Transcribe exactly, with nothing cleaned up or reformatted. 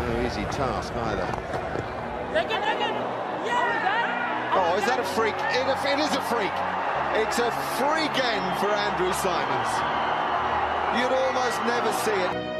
no easy task either. Yeah. Oh, is that a freak? It, it is a freak. It's a freak end for Andrew Symonds. You'd almost never see it.